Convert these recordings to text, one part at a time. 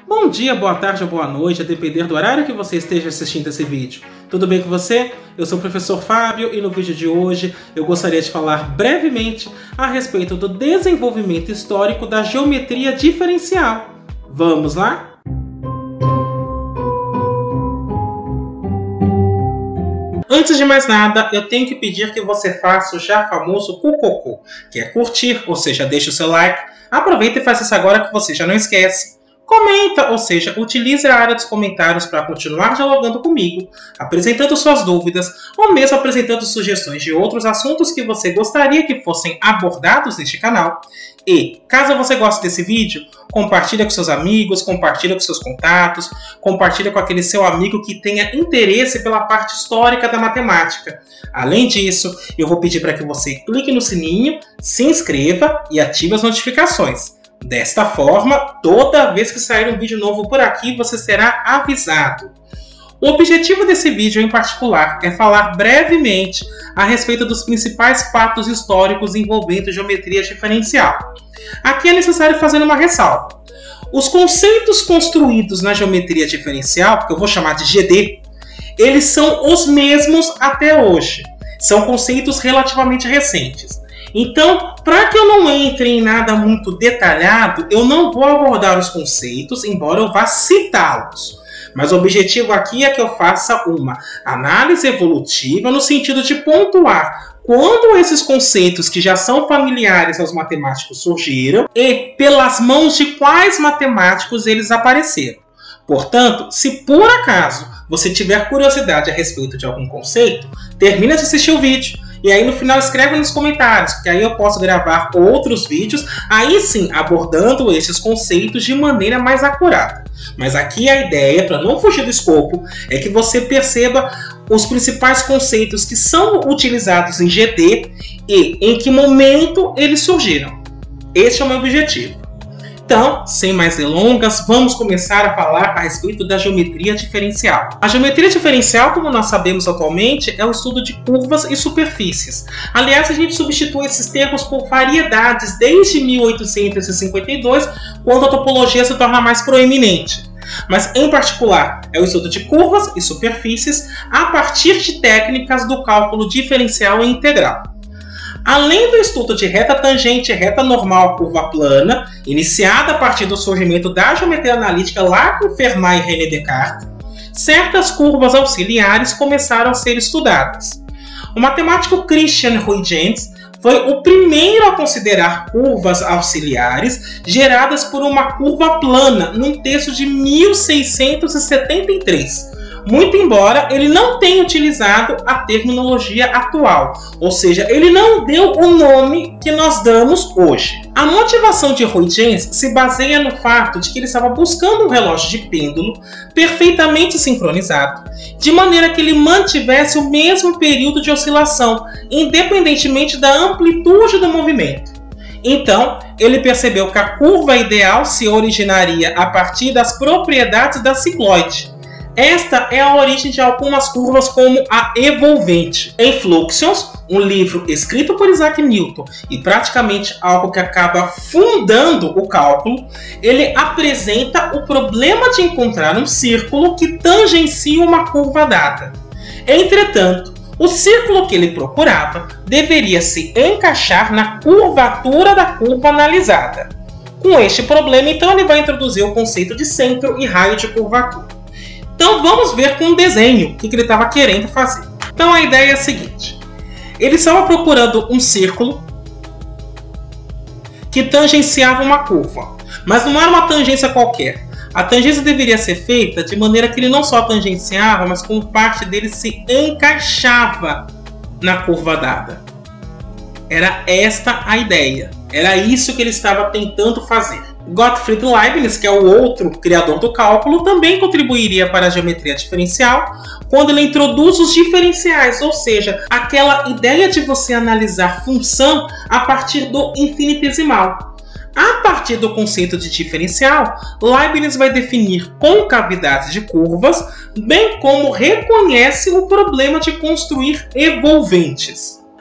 Bom dia, boa tarde ou boa noite, a depender do horário que você esteja assistindo esse vídeo. Tudo bem com você? Eu sou o professor Fábio e no vídeo de hoje eu gostaria de falar brevemente a respeito do desenvolvimento histórico da geometria diferencial. Vamos lá? Antes de mais nada, eu tenho que pedir que você faça o já famoso cucocô, que é curtir, ou seja, deixe o seu like. Aproveita e faça isso agora que você já não esquece. Comenta, ou seja, utilize a área dos comentários para continuar dialogando comigo, apresentando suas dúvidas ou mesmo apresentando sugestões de outros assuntos que você gostaria que fossem abordados neste canal. E, caso você goste desse vídeo, compartilha com seus amigos, compartilha com seus contatos, compartilha com aquele seu amigo que tenha interesse pela parte histórica da matemática. Além disso, eu vou pedir para que você clique no sininho, se inscreva e ative as notificações. Desta forma, toda vez que sair um vídeo novo por aqui, você será avisado. O objetivo desse vídeo em particular é falar brevemente a respeito dos principais fatos históricos envolvendo geometria diferencial. Aqui é necessário fazer uma ressalva. Os conceitos construídos na geometria diferencial, que eu vou chamar de GD, eles são os mesmos até hoje. São conceitos relativamente recentes. Então, para que eu não entre em nada muito detalhado, eu não vou abordar os conceitos, embora eu vá citá-los. Mas o objetivo aqui é que eu faça uma análise evolutiva no sentido de pontuar quando esses conceitos que já são familiares aos matemáticos surgiram e pelas mãos de quais matemáticos eles apareceram. Portanto, se por acaso você tiver curiosidade a respeito de algum conceito, termina de assistir o vídeo. E aí no final escreve nos comentários, porque aí eu posso gravar outros vídeos, aí sim abordando esses conceitos de maneira mais acurada. Mas aqui a ideia, para não fugir do escopo, é que você perceba os principais conceitos que são utilizados em GD e em que momento eles surgiram. Este é o meu objetivo. Então, sem mais delongas, vamos começar a falar a respeito da geometria diferencial. A geometria diferencial, como nós sabemos atualmente, é o estudo de curvas e superfícies. Aliás, a gente substitui esses termos por variedades desde 1852, quando a topologia se torna mais proeminente. Mas, em particular, é o estudo de curvas e superfícies a partir de técnicas do cálculo diferencial e integral. Além do estudo de reta tangente, reta normal, curva plana, iniciada a partir do surgimento da geometria analítica lá com Fermat e René Descartes, certas curvas auxiliares começaram a ser estudadas. O matemático Christian Huygens foi o primeiro a considerar curvas auxiliares geradas por uma curva plana num texto de 1673. Muito embora ele não tenha utilizado a terminologia atual, ou seja, ele não deu o nome que nós damos hoje. A motivação de Huygens se baseia no fato de que ele estava buscando um relógio de pêndulo perfeitamente sincronizado, de maneira que ele mantivesse o mesmo período de oscilação, independentemente da amplitude do movimento. Então, ele percebeu que a curva ideal se originaria a partir das propriedades da cicloide. Esta é a origem de algumas curvas como a evolvente. Em Fluxions, um livro escrito por Isaac Newton e praticamente algo que acaba fundando o cálculo, ele apresenta o problema de encontrar um círculo que tangencia uma curva dada. Entretanto, o círculo que ele procurava deveria se encaixar na curvatura da curva analisada. Com este problema, então, ele vai introduzir o conceito de centro e raio de curvatura. Então vamos ver com um desenho o que ele estava querendo fazer. Então a ideia é a seguinte. Ele estava procurando um círculo que tangenciava uma curva. Mas não era uma tangência qualquer. A tangência deveria ser feita de maneira que ele não só tangenciava, mas como parte dele se encaixava na curva dada. Era esta a ideia. Era isso que ele estava tentando fazer. Gottfried Leibniz, que é o outro criador do cálculo, também contribuiria para a geometria diferencial quando ele introduz os diferenciais, ou seja, aquela ideia de você analisar função a partir do infinitesimal. A partir do conceito de diferencial, Leibniz vai definir concavidades de curvas, bem como reconhece o problema de construir evolventes.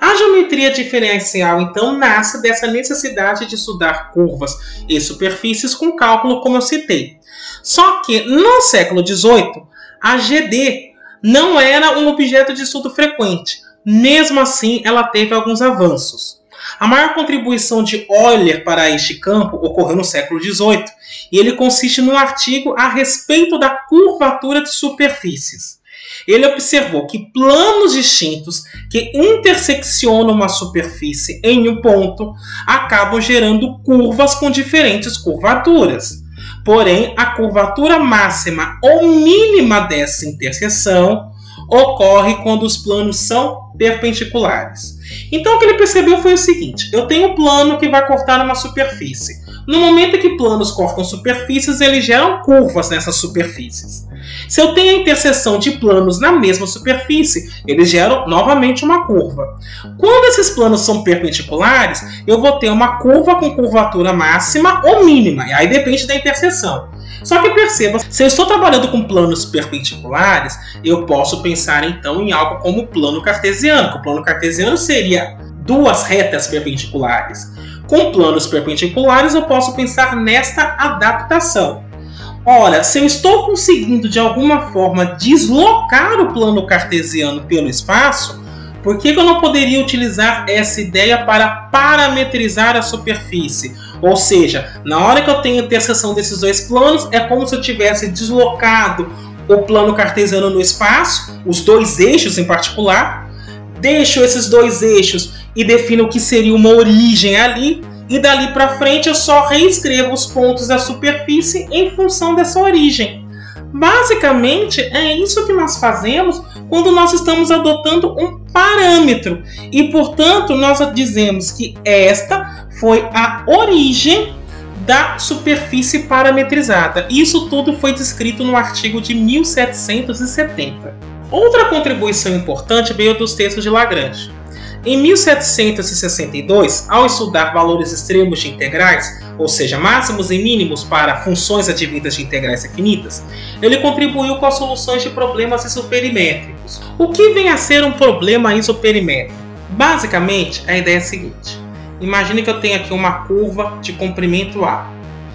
A geometria diferencial, então, nasce dessa necessidade de estudar curvas e superfícies com cálculo, como eu citei. Só que, no século XVIII, a GD não era um objeto de estudo frequente. Mesmo assim, ela teve alguns avanços. A maior contribuição de Euler para este campo ocorreu no século XVIII, e ele consiste num artigo a respeito da curvatura de superfícies. Ele observou que planos distintos que interseccionam uma superfície em um ponto acabam gerando curvas com diferentes curvaturas. Porém, a curvatura máxima ou mínima dessa interseção ocorre quando os planos são perpendiculares. Então, o que ele percebeu foi o seguinte: eu tenho um plano que vai cortar uma superfície. No momento em que planos cortam superfícies, eles geram curvas nessas superfícies. Se eu tenho a interseção de planos na mesma superfície, eles geram novamente uma curva. Quando esses planos são perpendiculares, eu vou ter uma curva com curvatura máxima ou mínima, e aí depende da interseção. Só que perceba, se eu estou trabalhando com planos perpendiculares, eu posso pensar então em algo como o plano cartesiano. O plano cartesiano seria duas retas perpendiculares. Com planos perpendiculares, eu posso pensar nesta adaptação. Ora, se eu estou conseguindo de alguma forma deslocar o plano cartesiano pelo espaço, por que eu não poderia utilizar essa ideia para parametrizar a superfície? Ou seja, na hora que eu tenho a interseção desses dois planos, é como se eu tivesse deslocado o plano cartesiano no espaço, os dois eixos em particular, deixo esses dois eixos e defino o que seria uma origem ali, e dali para frente eu só reescrevo os pontos da superfície em função dessa origem. Basicamente, é isso que nós fazemos quando nós estamos adotando um parâmetro. E, portanto, nós dizemos que esta foi a origem da superfície parametrizada. Isso tudo foi descrito no artigo de 1770. Outra contribuição importante veio dos textos de Lagrange. Em 1762, ao estudar valores extremos de integrais, ou seja, máximos e mínimos para funções advindas de integrais infinitas, ele contribuiu com as soluções de problemas isoperimétricos. O que vem a ser um problema isoperimétrico? Basicamente, a ideia é a seguinte: imagine que eu tenho aqui uma curva de comprimento A.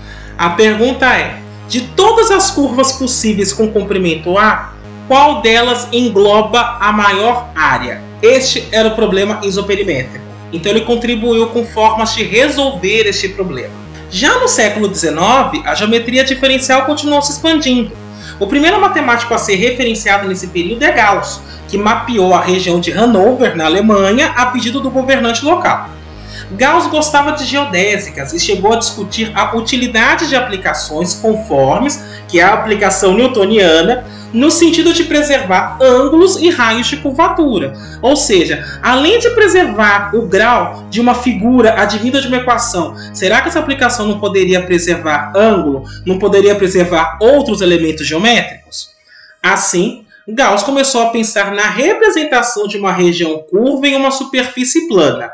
A pergunta é, de todas as curvas possíveis com comprimento A, qual delas engloba a maior área? Este era o problema isoperimétrico. Então ele contribuiu com formas de resolver este problema. Já no século XIX, a geometria diferencial continuou se expandindo. O primeiro matemático a ser referenciado nesse período é Gauss, que mapeou a região de Hannover, na Alemanha, a pedido do governante local. Gauss gostava de geodésicas e chegou a discutir a utilidade de aplicações conformes, que é a aplicação newtoniana, no sentido de preservar ângulos e raios de curvatura. Ou seja, além de preservar o grau de uma figura advinda de uma equação, será que essa aplicação não poderia preservar ângulo? Não poderia preservar outros elementos geométricos? Assim, Gauss começou a pensar na representação de uma região curva em uma superfície plana.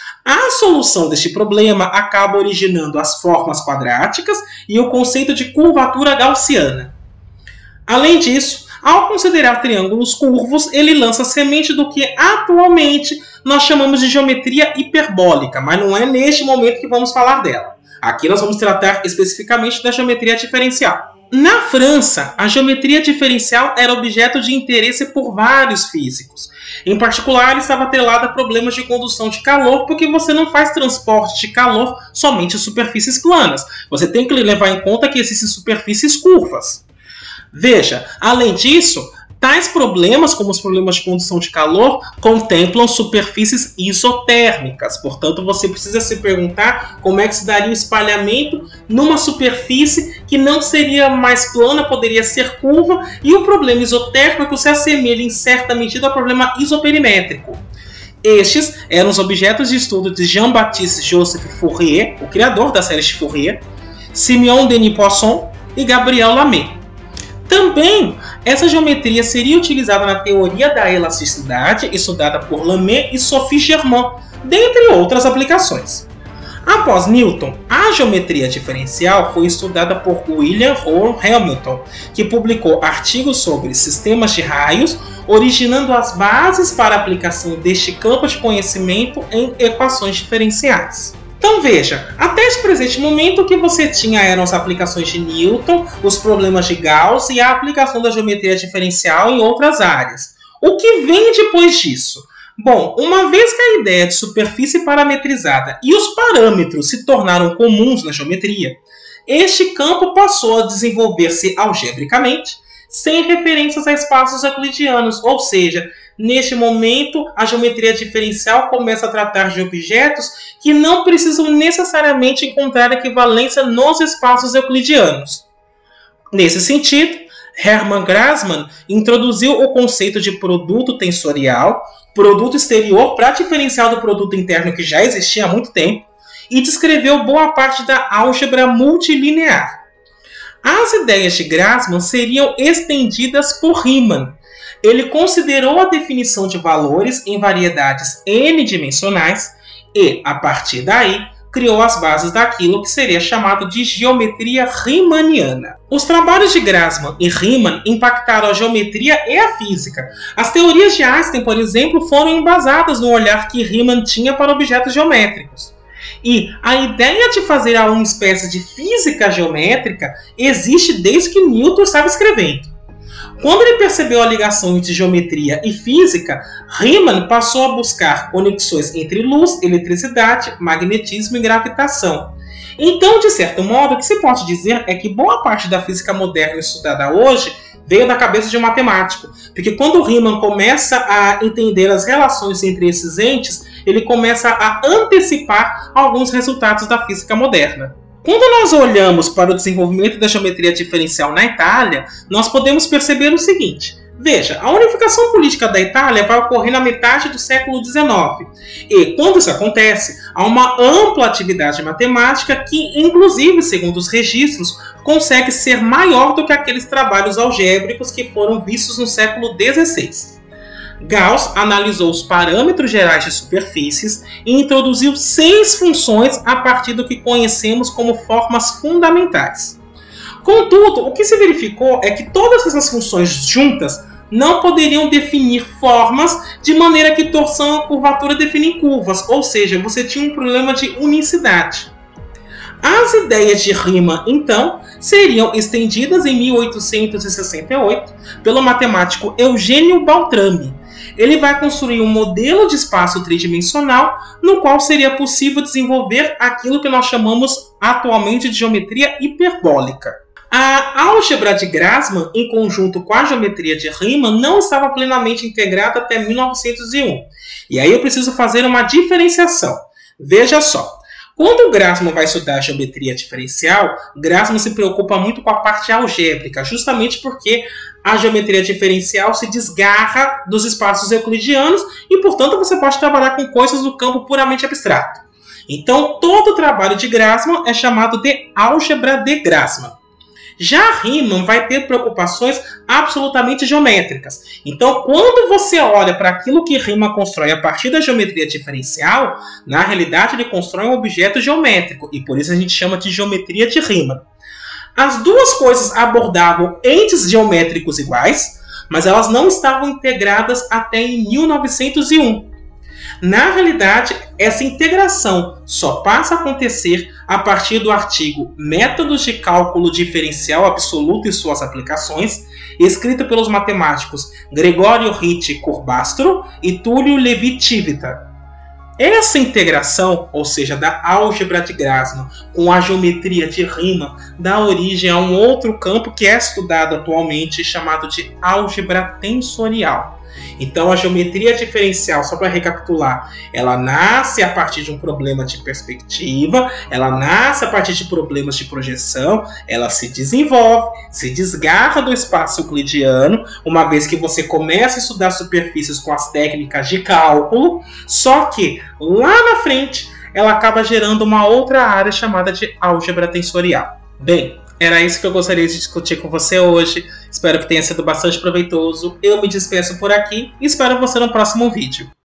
A solução deste problema acaba originando as formas quadráticas e o conceito de curvatura gaussiana. Além disso, ao considerar triângulos curvos, ele lança a semente do que atualmente nós chamamos de geometria hiperbólica, mas não é neste momento que vamos falar dela. Aqui nós vamos tratar especificamente da geometria diferencial. Na França, a geometria diferencial era objeto de interesse por vários físicos. Em particular, estava atrelada a problemas de condução de calor, porque você não faz transporte de calor somente em superfícies planas. Você tem que levar em conta que existem superfícies curvas. Veja, além disso, tais problemas, como os problemas de condução de calor, contemplam superfícies isotérmicas. Portanto, você precisa se perguntar como é que se daria o espalhamento numa superfície que não seria mais plana, poderia ser curva, e o problema isotérmico se assemelha em certa medida ao problema isoperimétrico. Estes eram os objetos de estudo de Jean-Baptiste Joseph Fourier, o criador da série de Fourier, Simeon Denis Poisson e Gabriel Lamé. Também, essa geometria seria utilizada na teoria da elasticidade, estudada por Lamé e Sophie Germain, dentre outras aplicações. Após Newton, a geometria diferencial foi estudada por William Earl Hamilton, que publicou artigos sobre sistemas de raios, originando as bases para a aplicação deste campo de conhecimento em equações diferenciais. Então veja, até esse presente momento o que você tinha eram as aplicações de Newton, os problemas de Gauss e a aplicação da geometria diferencial em outras áreas. O que vem depois disso? Bom, uma vez que a ideia de superfície parametrizada e os parâmetros se tornaram comuns na geometria, este campo passou a desenvolver-se algebricamente, sem referências a espaços euclidianos, ou seja, neste momento a geometria diferencial começa a tratar de objetos que não precisam necessariamente encontrar equivalência nos espaços euclidianos. Nesse sentido, Hermann Grassmann introduziu o conceito de produto tensorial, produto exterior para diferencial do produto interno que já existia há muito tempo, e descreveu boa parte da álgebra multilinear. As ideias de Grassmann seriam estendidas por Riemann. Ele considerou a definição de valores em variedades n-dimensionais e, a partir daí, criou as bases daquilo que seria chamado de geometria riemanniana. Os trabalhos de Grassmann e Riemann impactaram a geometria e a física. As teorias de Einstein, por exemplo, foram embasadas no olhar que Riemann tinha para objetos geométricos. E a ideia de fazer uma espécie de física geométrica existe desde que Newton estava escrevendo. Quando ele percebeu a ligação entre geometria e física, Riemann passou a buscar conexões entre luz, eletricidade, magnetismo e gravitação. Então, de certo modo, o que se pode dizer é que boa parte da física moderna estudada hoje veio da cabeça de um matemático, porque quando Riemann começa a entender as relações entre esses entes, ele começa a antecipar alguns resultados da física moderna. Quando nós olhamos para o desenvolvimento da geometria diferencial na Itália, nós podemos perceber o seguinte. Veja, a unificação política da Itália vai ocorrer na metade do século XIX. E, quando isso acontece, há uma ampla atividade matemática que, inclusive, segundo os registros, consegue ser maior do que aqueles trabalhos algébricos que foram vistos no século XVI. Gauss analisou os parâmetros gerais de superfícies e introduziu 6 funções a partir do que conhecemos como formas fundamentais. Contudo, o que se verificou é que todas essas funções juntas não poderiam definir formas de maneira que torção e curvatura definem curvas, ou seja, você tinha um problema de unicidade. As ideias de Riemann, então, seriam estendidas em 1868 pelo matemático Eugênio Beltrami. Ele vai construir um modelo de espaço tridimensional no qual seria possível desenvolver aquilo que nós chamamos atualmente de geometria hiperbólica. A álgebra de Grassmann, em conjunto com a geometria de Riemann, não estava plenamente integrada até 1901. E aí eu preciso fazer uma diferenciação. Veja só. Quando o Grassmann vai estudar a geometria diferencial, Grassmann se preocupa muito com a parte algébrica, justamente porque a geometria diferencial se desgarra dos espaços euclidianos e, portanto, você pode trabalhar com coisas do campo puramente abstrato. Então, todo o trabalho de Grassmann é chamado de álgebra de Grassmann. Já Riemann vai ter preocupações absolutamente geométricas. Então, quando você olha para aquilo que Riemann constrói a partir da geometria diferencial, na realidade ele constrói um objeto geométrico, e por isso a gente chama de geometria de Riemann. As duas coisas abordavam entes geométricos iguais, mas elas não estavam integradas até em 1901. Na realidade, essa integração só passa a acontecer a partir do artigo Métodos de Cálculo Diferencial Absoluto e Suas Aplicações, escrito pelos matemáticos Gregório Ricci Curbastro e Tullio Levi-Civita. Essa integração, ou seja, da álgebra de Grassmann com a geometria de Riemann, dá origem a um outro campo que é estudado atualmente, chamado de álgebra tensorial. Então, a geometria diferencial, só para recapitular, ela nasce a partir de um problema de perspectiva, ela nasce a partir de problemas de projeção, ela se desenvolve, se desgarra do espaço euclidiano, uma vez que você começa a estudar superfícies com as técnicas de cálculo, só que lá na frente ela acaba gerando uma outra área chamada de álgebra tensorial. Bem, era isso que eu gostaria de discutir com você hoje. Espero que tenha sido bastante proveitoso. Eu me despeço por aqui e espero você no próximo vídeo.